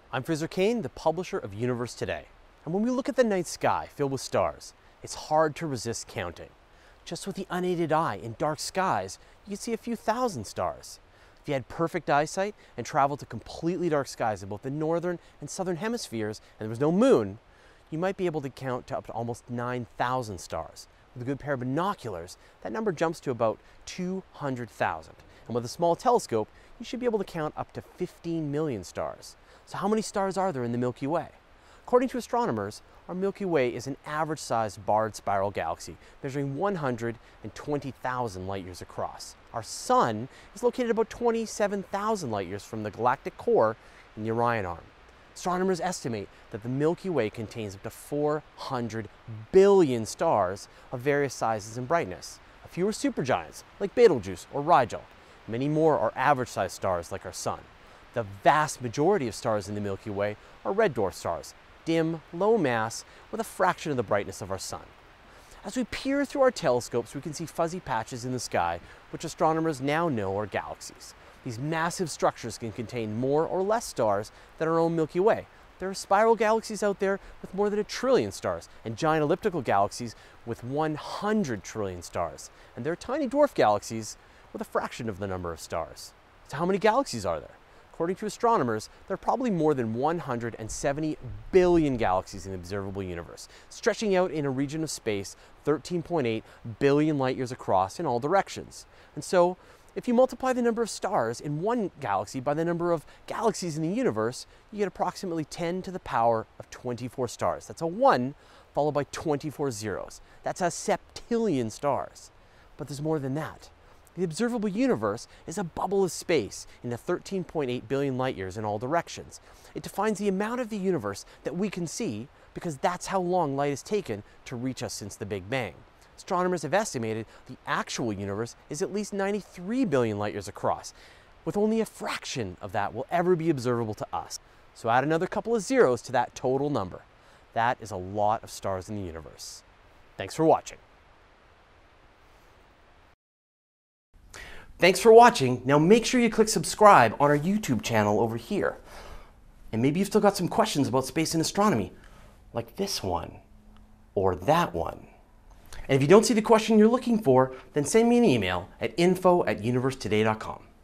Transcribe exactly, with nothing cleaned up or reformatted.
I'm Fraser Cain, the publisher of Universe Today. And when we look at the night sky filled with stars, it's hard to resist counting. Just with the unaided eye in dark skies, you can see a few thousand stars. If you had perfect eyesight and traveled to completely dark skies in both the Northern and Southern Hemispheres and there was no moon, you might be able to count to up to almost nine thousand stars. With a good pair of binoculars, that number jumps to about two hundred thousand. And with a small telescope, you should be able to count up to fifteen million stars. So how many stars are there in the Milky Way? According to astronomers, our Milky Way is an average-sized barred spiral galaxy measuring one hundred twenty thousand light years across. Our Sun is located about twenty-seven thousand light years from the galactic core in the Orion Arm. Astronomers estimate that the Milky Way contains up to four hundred billion stars of various sizes and brightness. A few are supergiants, like Betelgeuse or Rigel. Many more are average-sized stars, like our Sun. The vast majority of stars in the Milky Way are red dwarf stars, dim, low mass, with a fraction of the brightness of our Sun. As we peer through our telescopes, we can see fuzzy patches in the sky, which astronomers now know are galaxies. These massive structures can contain more or less stars than our own Milky Way. There are spiral galaxies out there with more than a trillion stars, and giant elliptical galaxies with one hundred trillion stars. And there are tiny dwarf galaxies with a fraction of the number of stars. So how many galaxies are there? According to astronomers, there are probably more than one hundred seventy billion galaxies in the observable universe, stretching out in a region of space thirteen point eight billion light years across in all directions. And so, if you multiply the number of stars in one galaxy by the number of galaxies in the universe, you get approximately ten to the power of twenty-four stars. That's a one followed by twenty-four zeros. That's a septillion stars. But there's more than that. The observable universe is a bubble of space in the thirteen point eight billion light years in all directions. It defines the amount of the universe that we can see because that's how long light has taken to reach us since the Big Bang. Astronomers have estimated the actual universe is at least ninety-three billion light years across, with only a fraction of that will ever be observable to us. So add another couple of zeros to that total number. That is a lot of stars in the universe. Thanks for watching. Thanks for watching. Now make sure you click subscribe on our YouTube channel over here. And maybe you've still got some questions about space and astronomy, like this one or that one. And if you don't see the question you're looking for, then send me an email at info at universe today dot com.